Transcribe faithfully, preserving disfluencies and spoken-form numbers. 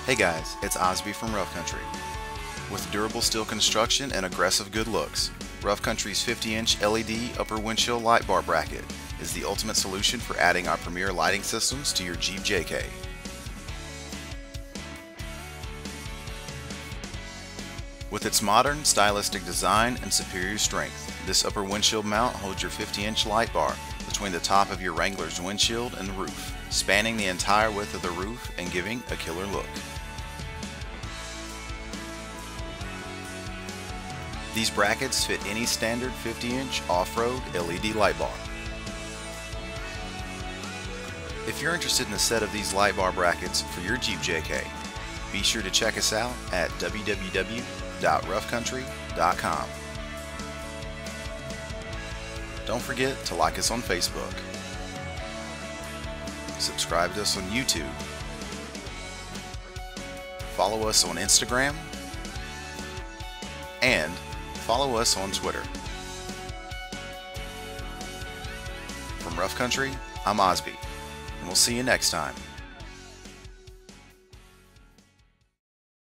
Hey guys, it's Osby from Rough Country. With durable steel construction and aggressive good looks, Rough Country's fifty inch L E D upper windshield light bar bracket is the ultimate solution for adding our premier lighting systems to your Jeep J K. With its modern, stylistic design and superior strength, this upper windshield mount holds your fifty inch light bar between the top of your Wrangler's windshield and the roof, spanning the entire width of the roof and giving a killer look. These brackets fit any standard fifty inch off-road L E D light bar. If you're interested in a set of these light bar brackets for your Jeep J K, be sure to check us out at w w w dot rough country dot com. Don't forget to like us on Facebook, subscribe to us on YouTube, follow us on Instagram, and follow us on Twitter. From Rough Country, I'm Osby, and we'll see you next time.